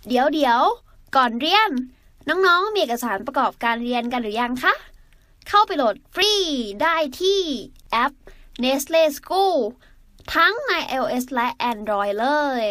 เดี๋ยวก่อนเรียนน้องๆมีเอกสารประกอบการเรียนกันหรือยังคะเข้าไปโหลดฟรีได้ที่แอป Nestle School ทั้งใน iOS และ Android เลย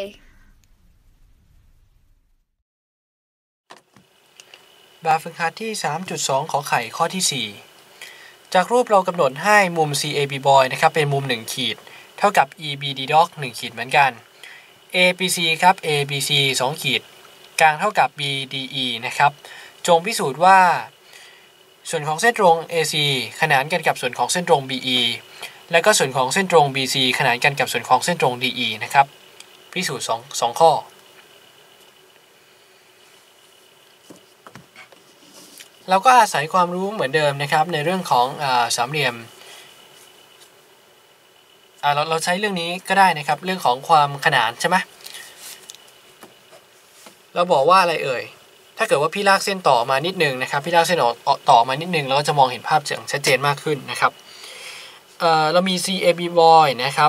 แบบฝึกหัดที่ 3.2 ขอไข่ข้อที่ 4 จากรูปเรากำหนดให้มุม CAB boy นะครับเป็นมุม1ขีดเท่ากับ EBD dog 1ขีดเหมือนกัน ABC ครับ ABC 2ขีดกลางเท่ากับ BDE นะครับจงพิสูจน์ว่าส่วนของเส้นตรง AC ขนานกันกับส่วนของเส้นตรง BE และก็ส่วนของเส้นตรง BC ขนานกันกับส่วนของเส้นตรง DE นะครับพิสูจน์2ข้อเราก็อาศัยความรู้เหมือนเดิมนะครับในเรื่องของสามเหลี่ยมเราใช้เรื่องนี้ก็ได้นะครับเรื่องของความขนานใช่ไหมเราบอกว่าอะไรเอ่ยถ้าเกิดว่าพี่ลากเส้นต่อมานิดนึงนะครับพี่ลากเส้นต่อมานิดนึงเราก็จะมองเห็นภาพอย่างชัดเจนมากขึ้นนะครับเรามี CAB boy นะครับ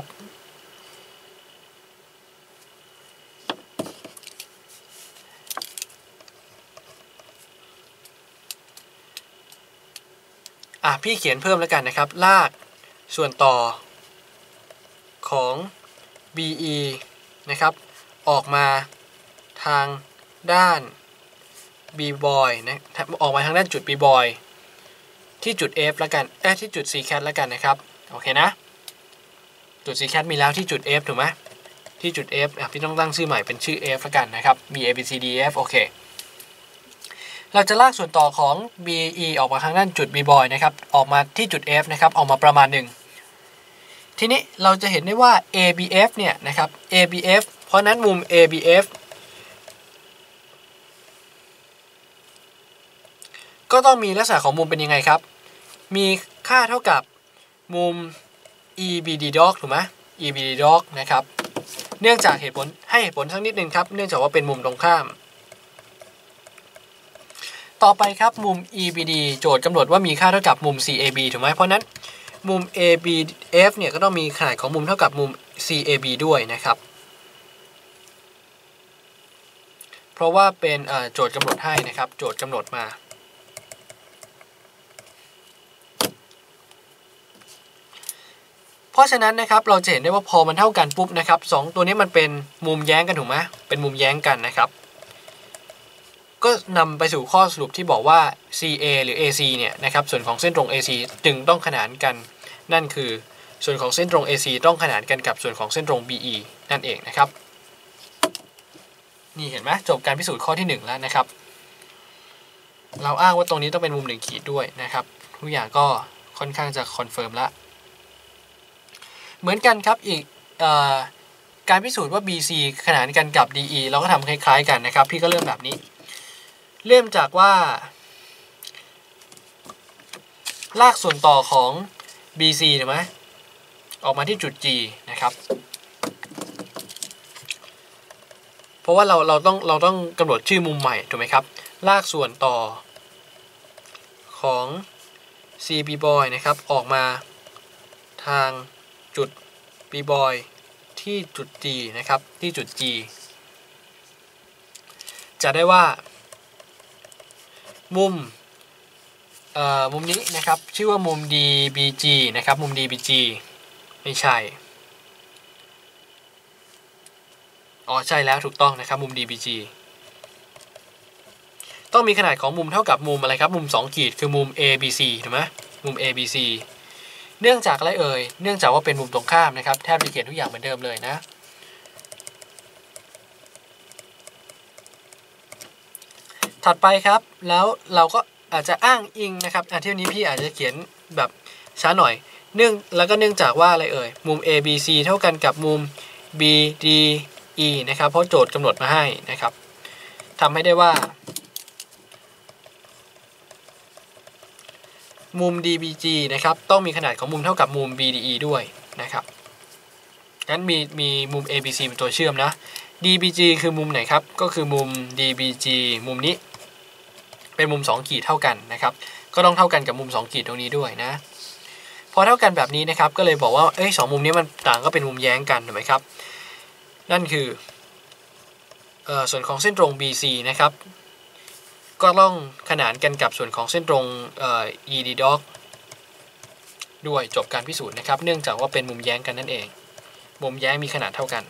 พี่เขียนเพิ่มแล้วกันนะครับลากส่วนต่อของ BE นะครับออกมาทางด้าน B boy นะออกมาทางด้านจุด B boy ที่จุด F แล้วกันที่จุด C cat แล้วกันนะครับโอเคนะจุด C cat มีแล้วที่จุด F ถูกไหมที่จุด F พี่ต้องตั้งชื่อใหม่เป็นชื่อ F แล้วกันนะครับ B A B C D F โอเคเราจะลากส่วนต่อของ BE ออกมาทางด้านจุด B boy นะครับออกมาที่จุด F นะครับออกมาประมาณหนึ่งทีนี้เราจะเห็นได้ว่า ABF เนี่ยนะครับ ABF เพราะนั้นมุม ABF ก็ต้องมีลักษณะของมุมเป็นยังไงครับมีค่าเท่ากับมุม EBD dog ถูกไหม EBD dog นะครับเนื่องจากเหตุผลสักนิดนึงครับเนื่องจากว่าเป็นมุมตรงข้ามต่อไปครับมุม EBD โจทย์กำหนดว่ามีค่าเท่ากับมุม CAB ถูกไหมเพราะนั้นมุม ABF เนี่ยก็ต้องมีขนาดของมุมเท่ากับมุม CAB ด้วยนะครับเพราะว่าเป็นโจทย์กำหนดให้นะครับโจทย์กำหนดมาเพราะฉะนั้นนะครับเราจะเห็นได้ว่าพอมันเท่ากันปุ๊บนะครับ2ตัวนี้มันเป็นมุมแย้งกันถูกไหมเป็นมุมแย้งกันนะครับก็นำไปสู่ข้อสรุปที่บอกว่า CA หรือ AC เนี่ยนะครับส่วนของเส้นตรง AC จึงต้องขนานกันนั่นคือส่วนของเส้นตรง AC ต้องขนานกันกับส่วนของเส้นตรง BE นั่นเองนะครับนี่เห็นไหมจบการพิสูจน์ข้อที่1แล้วนะครับเราอ้างว่าตรงนี้ต้องเป็นมุม1ขีดด้วยนะครับทุกอย่างก็ค่อนข้างจะคอนเฟิร์มแล้วเหมือนกันครับอีกการพิสูจน์ว่า BC ขนานกันกับ DE เราก็ทำคล้ายๆกันนะครับพี่ก็เริ่มแบบนี้เริ่มจากว่าลากส่วนต่อของ BC ถูกไหมออกมาที่จุด G นะครับเพราะว่าเราต้องกำหนดชื่อมุมใหม่ถูกไหมครับลากส่วนต่อของ CB boy นะครับออกมาทางจุด B boy ที่จุด G นะครับที่จุด G จะได้ว่ามุมนี้นะครับชื่อว่ามุม DBG นะครับมุม DBG ไม่ใช่ใช่แล้วถูกต้องนะครับมุม DBG ต้องมีขนาดของมุมเท่ากับมุมอะไรครับมุม2ขีดคือมุม ABC ถูกไหมมุม ABC เนื่องจากอะไรเอ่ยเนื่องจากว่าเป็นมุมตรงข้ามนะครับแทบจะเขียนทุกอย่างเหมือนเดิมเลยนะถัดไปครับแล้วเราก็อาจจะอ้างอิงนะครับที่นี้พี่อาจจะเขียนแบบช้าหน่อยแล้วก็เนื่องจากว่าอะไรเอ่ยมุม ABC เท่ากันกับมุม BDE นะครับเพราะโจทย์กำหนดมาให้นะครับทำให้ได้ว่ามุม DBG นะครับต้องมีขนาดของมุมเท่ากับมุม BDE ด้วยนะครับงั้นมีมุม ABC เป็นตัวเชื่อมนะ DBG คือมุมไหนครับก็คือมุม DBG มุมนี้เป็นมุม2ขีดเท่ากันนะครับก็ต้องเท่ากันกับมุม2ขีดตรงนี้ด้วยนะพอเท่ากันแบบนี้นะครับก็เลยบอกว่า2มุมนี้มันต่างก็เป็นมุมแย้งกันถูกไหมครับนั่นคือส่วนของเส้นตรง BC นะครับก็ต้องขนานกันกับส่วนของเส้นตรงED dog ด้วยจบการพิสูจน์นะครับเนื่องจากว่าเป็นมุมแย้งกันนั่นเองมุมแย้งมีขนาดเท่ากัน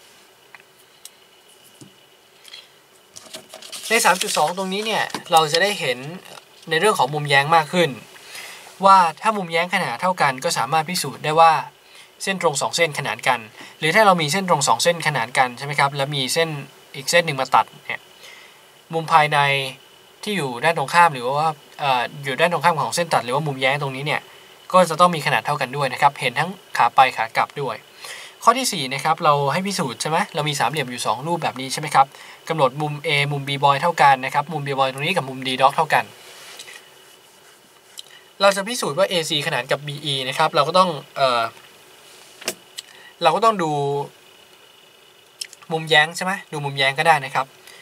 ใน 3.2 ตรงนี้เนี่ยเราจะได้เห็นในเรื่องของมุมแย้งมากขึ้นว่าถ้ามุมแย้งขนาดเท่ากันก็สามารถพิสูจน์ได้ว่าเส้นตรง2เส้นขนานกันหรือถ้าเรามีเส้นตรง2เส้นขนานกันใช่ไหมครับแล้วมีเส้นอีกเส้นหนึ่งมาตัดเนี่ยมุมภายในที่อยู่ด้านตรงข้ามหรือว่าอยู่ด้านตรงข้ามของเส้นตัดหรือว่ามุมแย้งตรงนี้เนี่ยก็จะต้องมีขนาดเท่ากันด้วยนะครับเห็นทั้งขาไปขากลับด้วยข้อที่4นะครับเราให้พิสูจน์ใช่ไหมเรามีสามเหลี่ยมอยู่2รูปแบบนี้ใช่ไหมครับกำหนดมุม A มุม B boy เท่ากันนะครับมุม B boy ตรงนี้กับมุม D dog เท่ากันเราจะพิสูจน์ว่า AC ขนานกับ BE นะครับเราก็ต้องดูมุมแย้งใช่ไหมดูมุมแย้งก็ได้นะครับ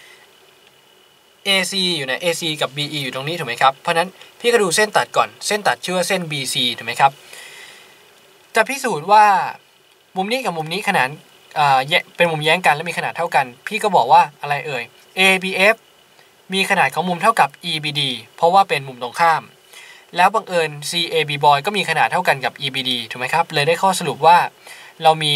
AC อยู่ไหน AC กับ BE อยู่ตรงนี้ถูกไหมครับเพราะนั้นพี่ก็ดูเส้นตัดก่อนเส้นตัดชื่อว่าเส้น BC ถูกไหมครับจะพิสูจน์ว่ามุมนี้กับมุมนี้ขนานเป็นมุมแย้งกันและมีขนาดเท่ากันพี่ก็บอกว่าอะไรเอ่ย ABF มีขนาดของมุมเท่ากับ EBD เพราะว่าเป็นมุมตรงข้ามแล้วบังเอิญ CAB boy ก็มีขนาดเท่ากันกับ EBD ถูกไหมครับเลยได้ข้อสรุปว่าเรามี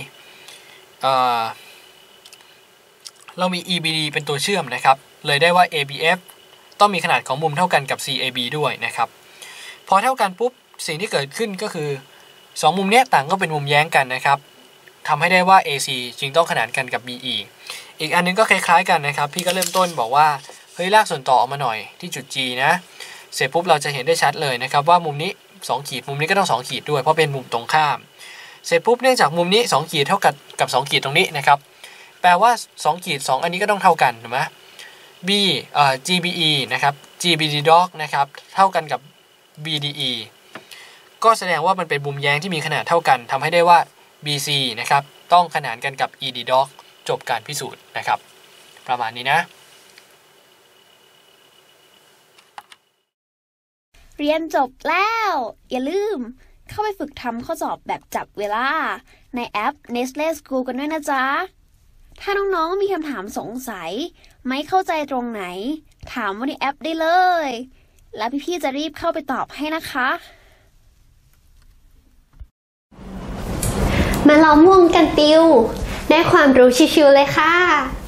EBD เป็นตัวเชื่อมนะครับเลยได้ว่า ABF ต้องมีขนาดของมุมเท่ากันกับ CAB ด้วยนะครับพอเท่ากันปุ๊บสิ่งที่เกิดขึ้นก็คือ2มุมนี้ต่างก็เป็นมุมแย้งกันนะครับทำให้ได้ว่า AC จึงต้องขนานกันกับ BE อีกอันนึงก็คล้ายๆกันนะครับพี่ก็เริ่มต้นบอกว่าเฮ้ยลากส่วนต่อออกมาหน่อยที่จุด G นะเสร็จปุ๊บเราจะเห็นได้ชัดเลยนะครับว่ามุมนี้2ขีดมุมนี้ก็ต้อง2ขีดด้วยเพราะเป็นมุมตรงข้ามเสร็จปุ๊บเนื่องจากมุมนี้2ขีดเท่ากับ2ขีดตรงนี้นะครับแปลว่า2ขีด2อันนี้ก็ต้องเท่ากันถูกไหมGBE นะครับ GBD dog นะครับเท่ากันกับ BDE ก็แสดงว่ามันเป็นมุมแย้งที่มีขนาดเท่ากันทำให้ได้ว่า BC นะครับต้องขนานกันกับ ED dog จบการพิสูจน์นะครับประมาณนี้นะเรียนจบแล้วอย่าลืมเข้าไปฝึกทำข้อสอบแบบจับเวลาในแอป Nestle School กันด้วยนะจ๊ะถ้าน้องๆมีคำถามสงสัยไม่เข้าใจตรงไหนถามว่าในแอปได้เลยแล้วพี่ๆจะรีบเข้าไปตอบให้นะคะมาล้อมวงกันติวได้ความรู้ชิวๆเลยค่ะ